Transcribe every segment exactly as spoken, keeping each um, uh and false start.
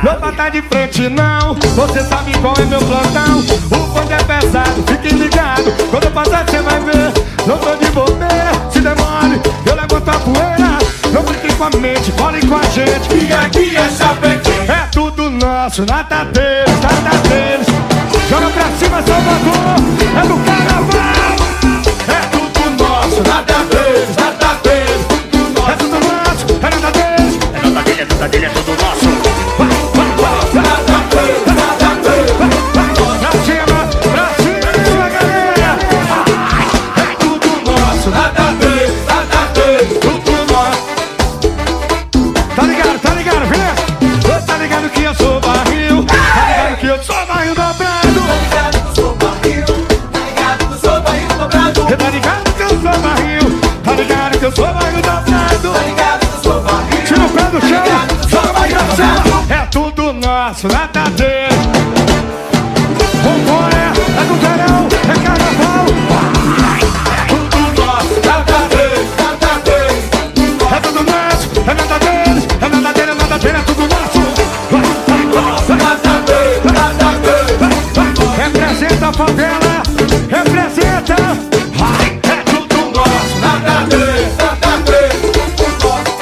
Não bata de frente não, você sabe qual é meu plantão. O bonde é pesado, fique ligado. Quando eu passar cê vai ver. Não tô de bobeira, se demore, eu levanto a poeira. Não brinque com a mente, cole com a gente. E aqui é Chapecó. É tudo nosso, nada deles, nada deles. Joga pra cima, Salvador, é do carnaval. É tudo nosso, Nada deles, nada deles, tudo é nosso. tudo nosso, é nada deles. É nota dele, é nota dele, é tudo nosso. Nada deles, nada deles. Pra cima, pra cima, galera. É tudo nosso, Nada deles, nada deles, tudo nosso. Tá ligado, tá ligado, vem? Você tá ligado que eu sou barril? Tá ligado que eu sou barril dobrado? Tá ligado que eu sou barril? Tá ligado que eu sou barril dobrado? Tá ligado que eu sou barril? Tá ligado que eu sou barril dobrado? Tá ligado que eu sou barril? Tira o pé do chão, joga mais pra cima. Dobrado. É tudo nosso, nada dele. Vambora, é do verão, é carnaval. Tudo nosso, nada deles, nada deles, tudo É nosso. tudo nosso, é nada deles. É nada dele, é nada dele, é tudo nosso. Nada deles, nada deles. Representa a favela, representa. É tudo nosso. Nada deles, nada deles, tudo nosso.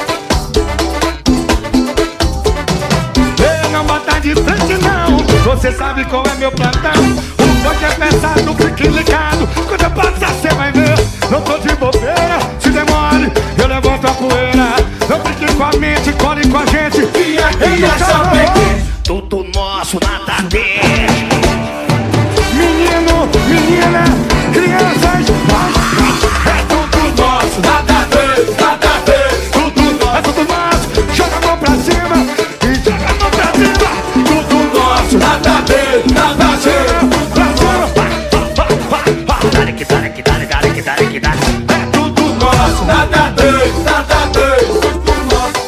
Eu não bata de frente não, você sabe qual é meu plantão. O bonde é pesado, fique ligado. Quando eu passar cê vai ver. Não tô de bobeira, se demore, eu levanto a poeira. Não brinque com a mente, cole com a gente. E aqui é Chapecó. Tudo nosso, nada dele. Menino, menina, crianças. É tudo nosso, Nada deles, nada deles, tudo é nosso. tudo nosso. Joga a mão pra cima e joga a mão pra cima. Tudo nosso, Nada deles, nada deles. pra cima. Dale que dale que dale, dale que dale que dale. É tudo nosso. Nada deles, nada deles, tudo nosso.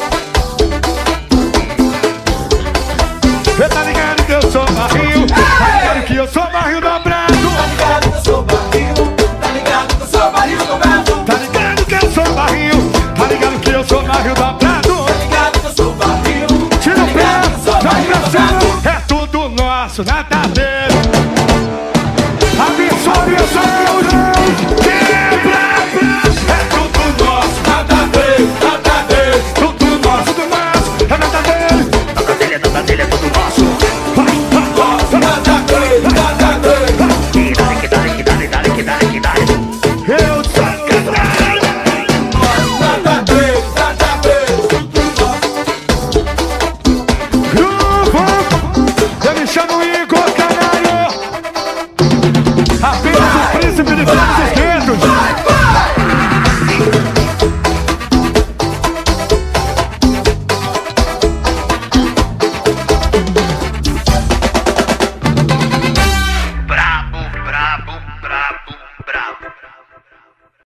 Cê tá ligado que eu sou barril? Tá ligado que eu sou barril dobrado? Tá ligado que eu sou barril? Tá ligado que eu sou barril dobrado? Tá ligado que eu sou barril? Tá ligado que eu sou barril dobrado? Tá ligado que eu sou barril? Tira Tá o pé, ligado que eu sou joga barril pra dobrado? cima. É tudo nosso, nada